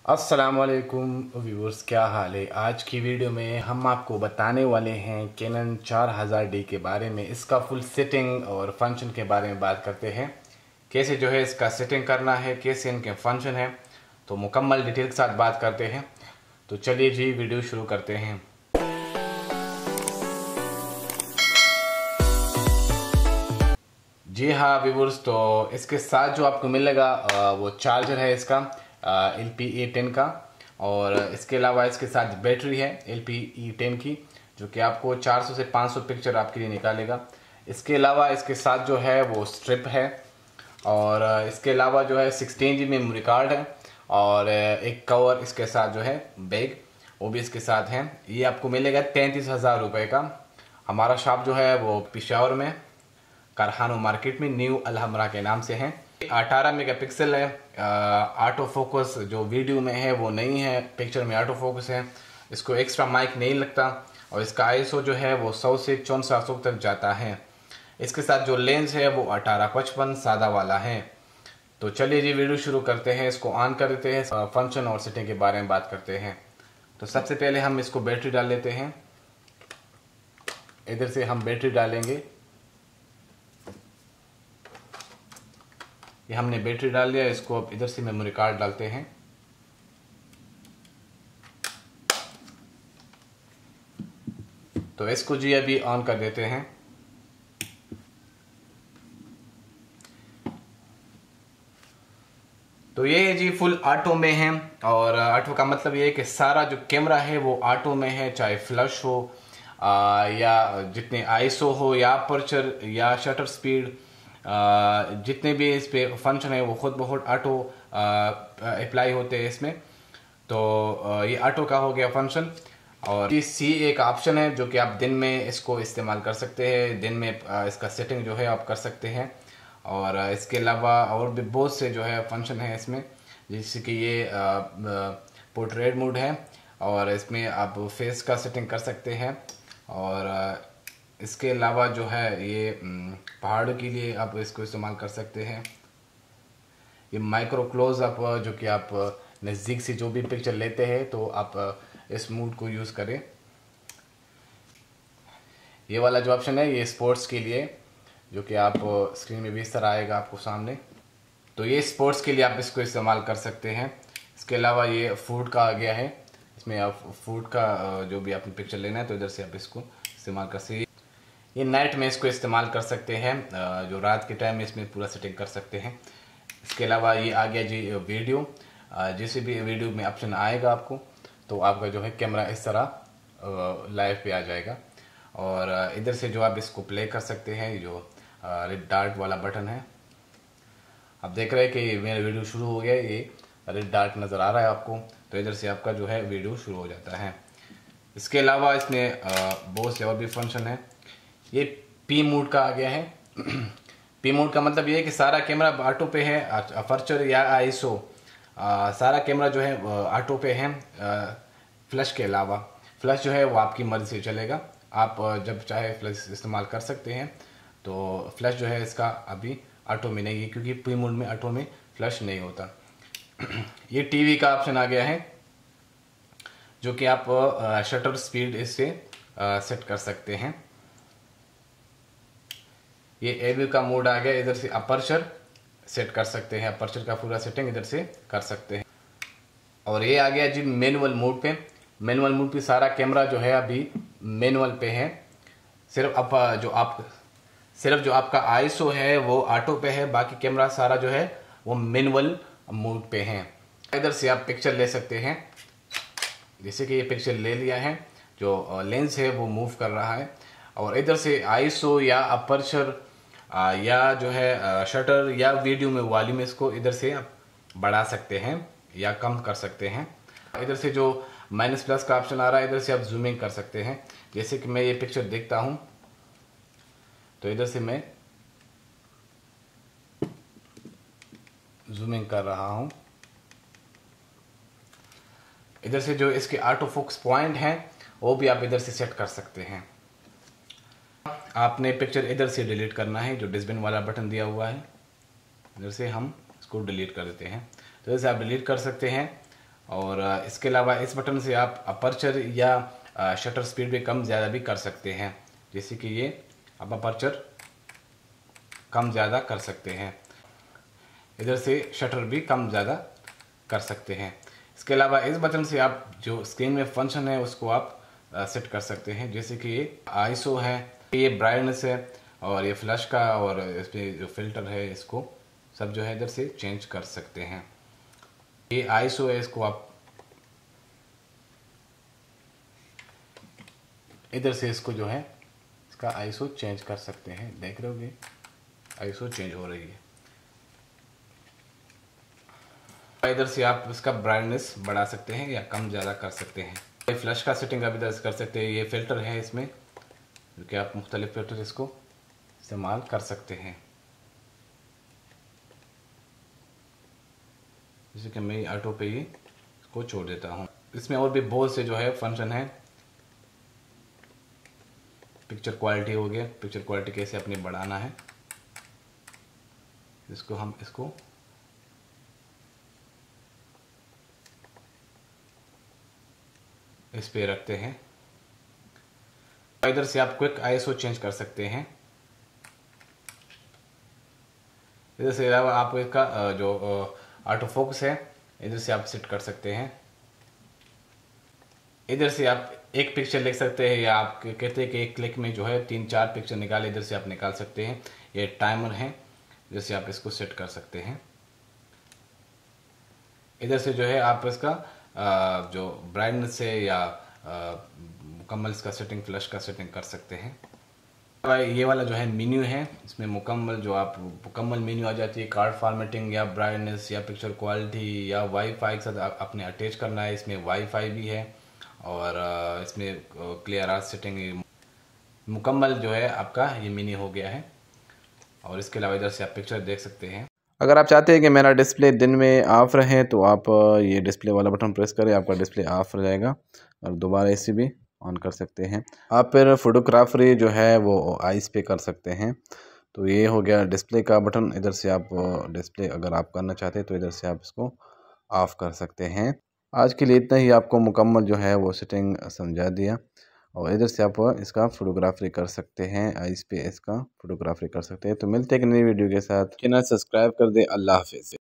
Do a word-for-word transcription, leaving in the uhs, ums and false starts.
अस्सलामुअलैकुम व्यूअर्स, क्या हाल है। आज की वीडियो में हम आपको बताने वाले हैं कैनन चार हज़ार डी के बारे में। इसका फुल सेटिंग और फंक्शन के बारे में बात करते हैं, कैसे जो है इसका सेटिंग करना है, कैसे इनके फंक्शन है, तो मुकम्मल डिटेल के साथ बात करते हैं। तो चलिए जी वीडियो शुरू करते हैं। जी हाँ व्यूअर्स, तो इसके साथ जो आपको मिलेगा वो चार्जर है इसका एल पी ई टेन का, और इसके अलावा इसके साथ बैटरी है एल पी ई टेन की, जो कि आपको चार सौ से पाँच सौ पिक्चर आपके लिए निकालेगा। इसके अलावा इसके साथ जो है वो स्ट्रिप है, और इसके अलावा जो है सिक्सटीन जी मेमोरी कार्ड है, और एक कवर इसके साथ जो है बैग वो भी इसके साथ है। ये आपको मिलेगा तैंतीस हज़ार रुपये का। हमारा शॉप जो है वो पेशावर में कारखानो मार्केट में न्यू अलहमरा के नाम से है। अठारह मेगापिक्सल है। ऑटो फोकस जो वीडियो में है वो नहीं है, पिक्चर में ऑटो फोकस है। इसको एक्स्ट्रा माइक नहीं लगता, और इसका आईएसओ जो है वो सौ से चौंसठ सौ तक जाता है। इसके साथ जो लेंस है वो अठारह पचपन सादा वाला है। तो चलिए जी वीडियो शुरू करते हैं, इसको ऑन कर देते हैं, फंक्शन और सेटिंग के बारे में बात करते हैं। तो सबसे पहले हम इसको बैटरी डाल लेते हैं। इधर से हम बैटरी डालेंगे। ये हमने बैटरी डाल दिया, इसको अब इधर से मेमोरी कार्ड डालते हैं। तो इसको जी अभी ऑन कर देते हैं। तो ये जी फुल ऑटो में है, और ऑटो का मतलब ये है कि सारा जो कैमरा है वो ऑटो में है, चाहे फ्लश हो आ, या जितने आईएसओ हो या अपर्चर या शटर स्पीड, Uh, जितने भी इस पे फंक्शन है वो खुद ब खुद ऑटो अप्लाई होते हैं इसमें। तो uh, ये ऑटो का हो गया फंक्शन। और सी एक ऑप्शन है जो कि आप दिन में इसको इस्तेमाल कर सकते हैं, दिन में uh, इसका सेटिंग जो है आप कर सकते हैं। और uh, इसके अलावा और भी बहुत से जो है फंक्शन है इसमें, जैसे कि ये पोर्ट्रेट मोड है, और इसमें आप फेस का सेटिंग कर सकते हैं। और uh, इसके अलावा जो है ये पहाड़ों के लिए आप इसको इस्तेमाल कर सकते हैं। ये माइक्रो क्लोज अप, जो कि आप नज़दीक से जो भी पिक्चर लेते हैं तो आप इस मोड को यूज़ करें। ये वाला जो ऑप्शन है ये स्पोर्ट्स के लिए, जो कि आप स्क्रीन में भी इस तरह आएगा आपको सामने। तो ये स्पोर्ट्स के लिए आप इसको इस्तेमाल कर सकते हैं। इसके अलावा ये फूड का आ गया है, इसमें आप फूड का जो भी आपने पिक्चर लेना है तो इधर से आप इसको इस्तेमाल कर सकते हैं। ये नाइट में इसको इस्तेमाल कर सकते हैं, जो रात के टाइम में इसमें पूरा सेटिंग कर सकते हैं। इसके अलावा ये आ गया जी वीडियो, जैसे भी वीडियो में ऑप्शन आएगा आपको तो आपका जो है कैमरा इस तरह लाइव पे आ जाएगा। और इधर से जो आप इसको प्ले कर सकते हैं, जो रेड डॉट वाला बटन है, आप देख रहे हैं कि मेरा वीडियो शुरू हो गया, ये रेड डॉट नज़र आ रहा है आपको, तो इधर से आपका जो है वीडियो शुरू हो जाता है। इसके अलावा इसमें बहुत से और भी फंक्शन है। ये पी मोड का आ गया है। पी मोड का मतलब ये है कि सारा कैमरा ऑटो पे है, अपर्चर या आईएसओ सारा कैमरा जो है ऑटो पे है, फ्लैश के अलावा। फ्लैश जो है वो आपकी मर्जी से चलेगा, आप जब चाहे फ्लैश इस्तेमाल कर सकते हैं। तो फ्लैश जो है इसका अभी ऑटो में नहीं है, क्योंकि पी मोड में ऑटो में फ्लैश नहीं होता। ये टीवी का ऑप्शन आ गया है, जो कि आप शटर स्पीड इससे सेट कर सकते हैं। ये एवी का मोड आ गया, इधर से अपर्चर सेट कर सकते हैं, अपर्चर का पूरा सेटिंग इधर से कर सकते हैं। और ये आ गया जी मैनुअल मोड पे। मैनुअल मोड पे सारा कैमरा जो है अभी मैनुअल पे है, सिर्फ आप जो आप सिर्फ जो आपका आईएसओ है वो ऑटो पे है, बाकी कैमरा सारा जो है वो मैनुअल मोड पे है। इधर से आप पिक्चर ले सकते हैं, जैसे कि ये पिक्चर ले लिया है, जो लेंस है वो मूव कर रहा है। और इधर से आईएसओ या अपर्चर या जो है शटर या वीडियो में वॉल्यूम, इसको इधर से आप बढ़ा सकते हैं या कम कर सकते हैं। इधर से जो माइनस प्लस का ऑप्शन आ रहा है, इधर से आप जूमिंग कर सकते हैं। जैसे कि मैं ये पिक्चर देखता हूं तो इधर से मैं जूमिंग कर रहा हूं। इधर से जो इसके ऑटो फोकस पॉइंट हैं वो भी आप इधर से सेट कर सकते हैं। आपने पिक्चर इधर से डिलीट करना है, जो डिस्बिन वाला बटन दिया हुआ है, इधर से हम इसको डिलीट कर देते हैं। तो इधर से आप डिलीट कर सकते हैं। और इसके अलावा इस बटन से आप अपर्चर या शटर स्पीड भी कम ज़्यादा भी कर सकते हैं। जैसे कि ये आप अपर्चर कम ज़्यादा कर सकते हैं, इधर से शटर भी कम ज़्यादा कर सकते हैं। इसके अलावा इस बटन से आप जो स्क्रीन में फंक्शन है उसको आप सेट कर सकते हैं। जैसे कि ये आईएसओ है, ये ब्राइटनेस है और ये फ्लैश का, और इसमें जो फिल्टर है इसको सब जो है इधर से चेंज कर सकते हैं। ये आईएसओ है, इसको आप इधर से इसको जो है इसका आईएसओ चेंज कर सकते हैं। देख रहे होगे आईएसओ चेंज हो रही है। इधर से आप इसका ब्राइटनेस बढ़ा सकते हैं या कम ज़्यादा कर सकते हैं। ये फ्लैश का सेटिंग आप इधर से कर सकते हैं। ये फिल्टर है इसमें, जो कि आप मुख्तलिफ फिल्टर इसको इस्तेमाल कर सकते हैं। जैसे कि मैं ऑटो पे ही इसको छोड़ देता हूँ। इसमें और भी बहुत से जो है फंक्शन है। पिक्चर क्वालिटी हो गया, पिक्चर क्वालिटी कैसे अपनी बढ़ाना है, इसको हम इसको इस पे रखते हैं। इधर से आप क्विक आईएसओ चेंज कर सकते हैं। इधर से अलावा आप इसका जो ऑटो फोकस है इधर से आप सेट कर सकते हैं। इधर से आप एक पिक्चर लिख सकते हैं, या आप कहते हैं कि एक क्लिक में जो है तीन चार पिक्चर निकाले, इधर से आप निकाल सकते हैं। ये टाइमर है, इधर से आप इसको सेट कर सकते हैं। इधर से जो है आप इसका जो ब्राइटनेस है या मुकम्मल इसका सेटिंग, फ्लैश का सेटिंग कर सकते हैं। ये वाला जो है मेन्यू है, इसमें मुकम्मल जो आप मुकम्मल मेन्यू आ जाती है। कार्ड फॉर्मेटिंग या ब्राइटनेस या पिक्चर क्वालिटी या वाईफाई के साथ आपने अटैच करना है। इसमें वाईफाई भी है और इसमें क्लियर आर सेटिंग, मुकम्मल जो है आपका ये मेन्यू हो गया है। और इसके अलावा इधर से आप पिक्चर देख सकते हैं। अगर आप चाहते हैं कि मेरा डिस्प्ले दिन में ऑफ रहे तो आप ये डिस्प्ले वाला बटन प्रेस करें, आपका डिस्प्ले ऑफ हो जाएगा और दोबारा इसे भी ऑन कर सकते हैं। आप फिर फोटोग्राफरी जो है वो आइस पे कर सकते हैं। तो ये हो गया डिस्प्ले का बटन। इधर से आप डिस्प्ले अगर आप करना चाहते हैं तो इधर से आप इसको ऑफ कर सकते हैं। आज के लिए इतना ही, आपको मुकम्मल जो है वो सेटिंग समझा दिया। और इधर से आप इसका फोटोग्राफरी कर सकते हैं, आइस पे इसका फोटोग्राफरी कर सकते हैं। तो मिलते हैं एक नई वीडियो के साथ। चैनल सब्सक्राइब कर दे। अल्लाह हाफिज़।